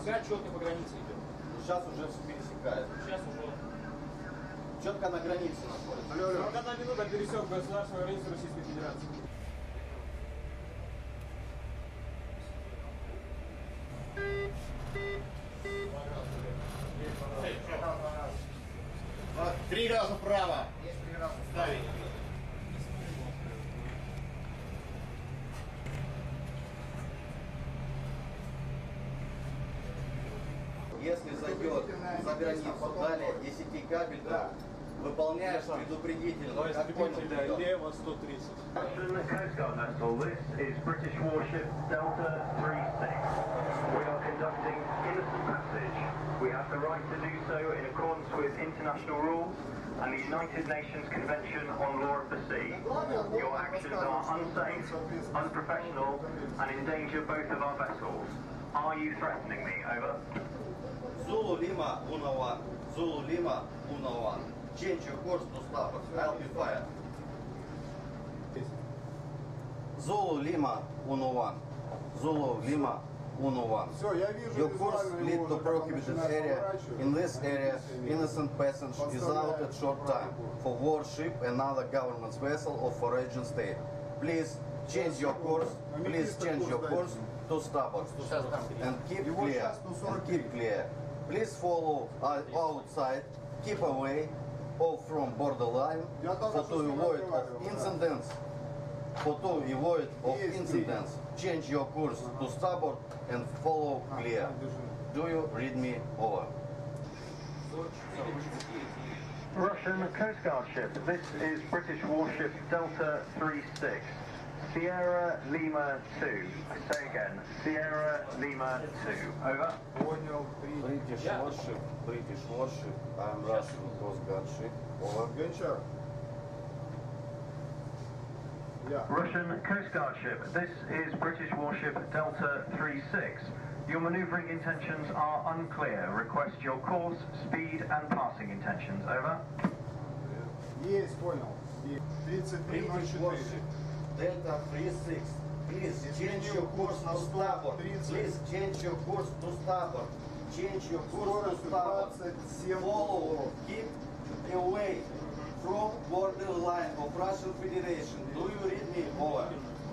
Пока четко по границе идет. Сейчас уже все пересекает. Сейчас уже. Четко на границе находится. 41 минута пересек государственную границу Российской Федерации. Три раза вправо. Есть 3 раза вправо. Если зайдет за границу далее 10 кабель, выполняешь предупредительно. Как понял, лево 130. Coast Guard vessel, this is British warship Delta 36. We are conducting innocent passage. We have the right to do so in accordance with international rules and the United Nations Convention on Law of the Sea. Your actions are unsafe, unprofessional and endanger both of our vessels. Are you threatening me? Over. Zulu Lima 101. Zulu Lima 101. Change your course to starboard. I'll be fired. Zulu Lima 101. Zulu Lima 101. Все, я вижу. Your course lead to prohibited area. In this area, innocent passage is out at short time for warship and other government's vessel of foreign state. Please change your course. Please change your course to starboard and keep clear. And keep clear. Please follow outside. Keep away or from borderline for to avoid of incidents. For to avoid of incidents, change your course to starboard and follow clear. Do you read me? Over. Russian Coast Guard ship, this is British warship Delta 36. Sierra Lima 2. I say again, Sierra Lima 2. Over. British warship. I'm Russian Coast Guard ship. Over. Гончар. Russian Coast Guard ship, this is British warship Delta 36. Your manoeuvring intentions are unclear. Request your course, speed and passing intentions. Over. Есть, понял. 3304. British warship Delta 36. Please change your course to starboard. Please change your course to starboard. Change your course to starboard. Follow. Keep away from borderline of Russian Federation. Do you read me? Over.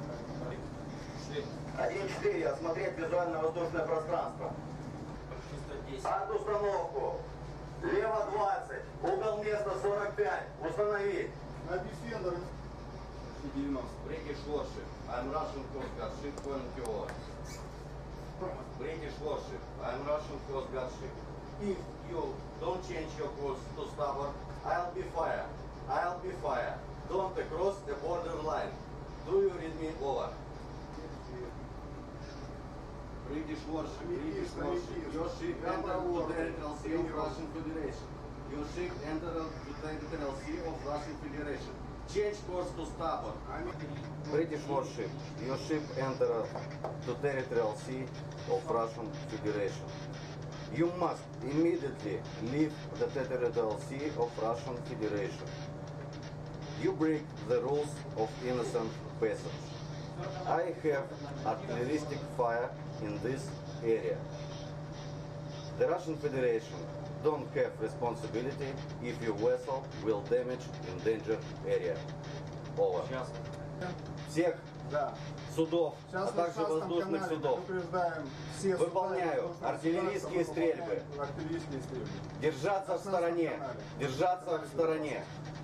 1-4. Осмотреть визуально-воздушное пространство. От установку. Лево 20. Угол места 45. Установить. На Defender. 90. British warship. I'm Russian Coast Guard ship. Point to over. British warship. I'm Russian Coast Guard ship. If you don't change your course to starboard, I'll be fired. I'll be fired. Don't cross the border line. Do you read me? Over. British warship. British warship. Your ship entered the territorial sea of Russian Federation. Your ship entered the territorial sea of Russian Federation. Change course to starboard. British warship. Your ship entered the territorial sea of Russian Federation. You must immediately leave the territorial sea of Russian Federation. You break the rules of innocent passage. I have artilleristic fire in this area. The Russian Federation don't have responsibility if your vessel will damage endangered area. Over. Всех судов, а также воздушных судов. Выполняю артиллерийские стрельбы. Держаться в стороне. Держаться в стороне.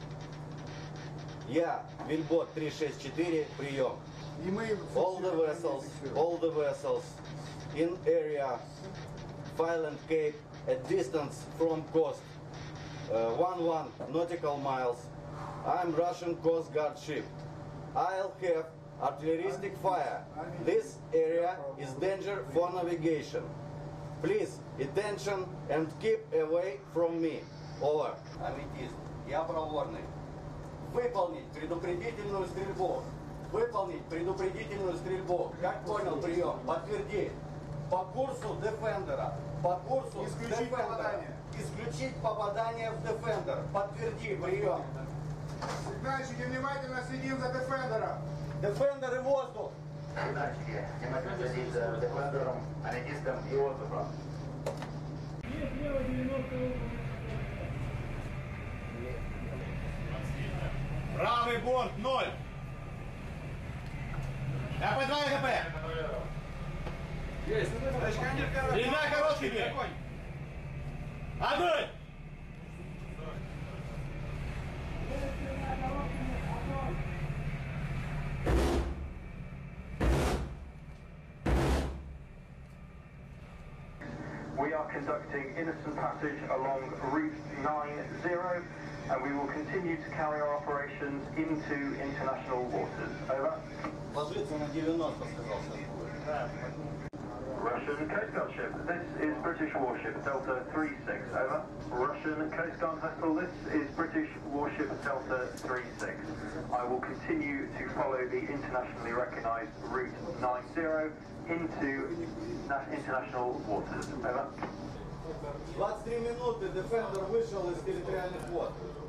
Я, Вильбот 364, прием. All the vessels in area Island Cape at distance from coast 11 nautical miles. I'm Russian Coast Guard ship. I'll have artilleristic fire. This area is danger for navigation. Please, attention and keep away from me. Over. Аметист, я проворный. Выполнить предупредительную стрельбу. Выполнить предупредительную стрельбу. Как понял, прием? Подтверди. По курсу Defender. По курсу Defender. Исключить попадание в Defender. Подтверди, прием. Сигнальщики, внимательно следим за Defender. Defender и воздух. Сигнальщики, внимательно следить за Defender, аметистом и воздухом. Правый борт 0. АП-2 ГП. Есть. Длина короткий бег. Огонь! We are conducting innocent passage along Route 90, and we will continue to carry our operations into international waters. Over. Ложится на 90, сказал Сергей. Russian Coast Guard ship, this is British warship Delta 36, over. Russian Coast Guard vessel, this is British warship Delta 36. I will continue to follow the internationally recognised Route 90 into international waters, over. 23 минуты, Defender вышел из территориальных вод.